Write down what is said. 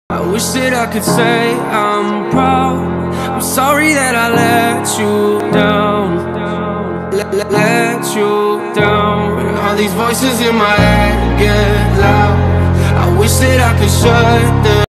I wish that I could say I'm proud. I'm sorry that I let you down. Let you down. All these voices in my head get loud. I wish that I could shut them